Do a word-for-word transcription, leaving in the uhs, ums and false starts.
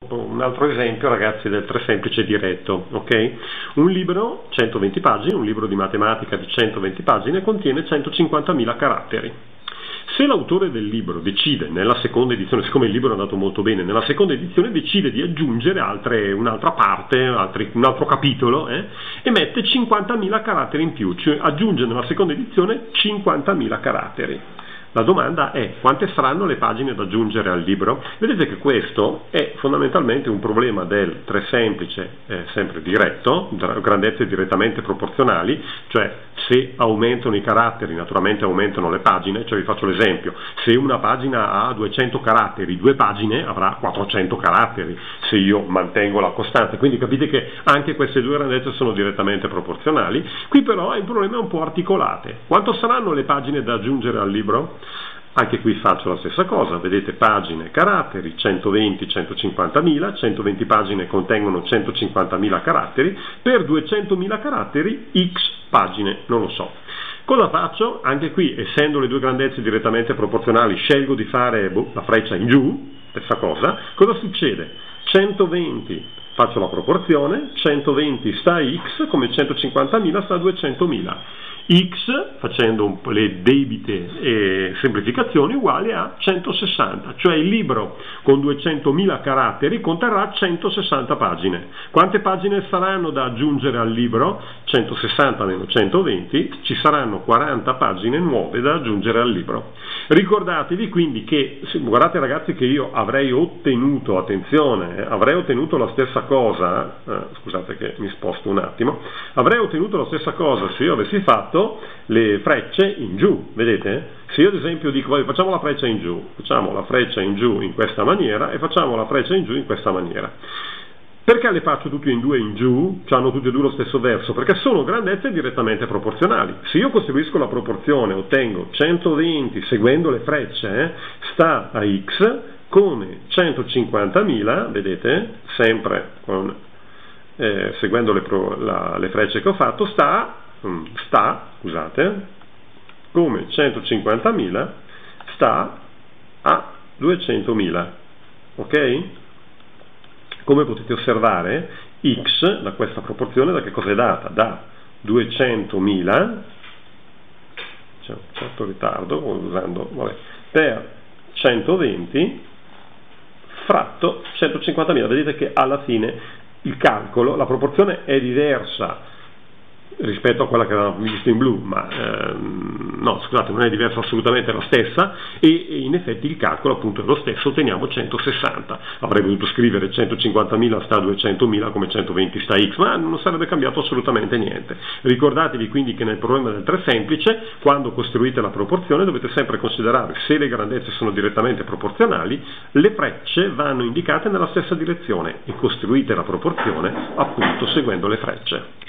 un altro esempio, ragazzi, del tre semplice diretto, ok? Un libro, centoventi pagine, un libro di matematica di centoventi pagine contiene centocinquantamila caratteri. Se l'autore del libro decide, nella seconda edizione, siccome il libro è andato molto bene, nella seconda edizione decide di aggiungere altre, un'altra parte, altri, un altro capitolo, eh, e mette cinquantamila caratteri in più, cioè aggiunge nella seconda edizione cinquantamila caratteri. La domanda è: quante saranno le pagine da aggiungere al libro? Vedete che questo è fondamentalmente un problema del tre semplice, eh, sempre diretto, grandezze direttamente proporzionali, cioè se aumentano i caratteri naturalmente aumentano le pagine. Cioè vi faccio l'esempio: se una pagina ha duecento caratteri, due pagine avrà quattrocento caratteri se io mantengo la costante, quindi capite che anche queste due grandezze sono direttamente proporzionali. Qui però è un problema un po' articolate. Quanto saranno le pagine da aggiungere al libro? Anche qui faccio la stessa cosa, vedete pagine, caratteri, centoventi, centocinquantamila, centoventi pagine contengono centocinquantamila caratteri, per duecentomila caratteri x pagine, non lo so. Cosa faccio? Anche qui, essendo le due grandezze direttamente proporzionali, scelgo di fare boh, la freccia in giù, stessa cosa. Cosa succede? centoventi, faccio la proporzione, centoventi sta a x come centocinquantamila sta a duecentomila. X, facendo un po' le debite eh, semplificazioni, uguale a centosessanta, cioè il libro con duecentomila caratteri conterrà centosessanta pagine. Quante pagine saranno da aggiungere al libro? centosessanta meno centoventi, ci saranno quaranta pagine nuove da aggiungere al libro. Ricordatevi quindi che, guardate ragazzi, che io avrei ottenuto, attenzione, eh, avrei ottenuto la stessa cosa, eh, scusate che mi sposto un attimo, avrei ottenuto la stessa cosa se io avessi fatto le frecce in giù, vedete? Se io ad esempio dico vabbè, facciamo la freccia in giù, facciamo la freccia in giù in questa maniera e facciamo la freccia in giù in questa maniera. Perché le faccio tutte in due in giù? Cioè hanno tutte e due lo stesso verso? Perché sono grandezze direttamente proporzionali. Se io costruisco la proporzione ottengo centoventi, seguendo le frecce, eh, sta a x come centocinquantamila, vedete? Sempre con, eh, seguendo le, pro, la, le frecce che ho fatto, sta sta, scusate, come centocinquantamila sta a duecentomila, ok? Come potete osservare, x da questa proporzione da che cosa è data? Da duecentomila, c'è un certo ritardo usando, vabbè, per centoventi fratto centocinquantamila. Vedete che alla fine il calcolo, la proporzione è diversa rispetto a quella che avevamo visto in blu, ma ehm, no, scusate, non è diversa, assolutamente la stessa, e, e in effetti il calcolo appunto è lo stesso, otteniamo centosessanta. Avrei potuto scrivere centocinquantamila sta a duecentomila come centoventi sta a x, ma non sarebbe cambiato assolutamente niente. Ricordatevi quindi che nel problema del tre semplice, quando costruite la proporzione, dovete sempre considerare, se le grandezze sono direttamente proporzionali, le frecce vanno indicate nella stessa direzione e costruite la proporzione appunto seguendo le frecce.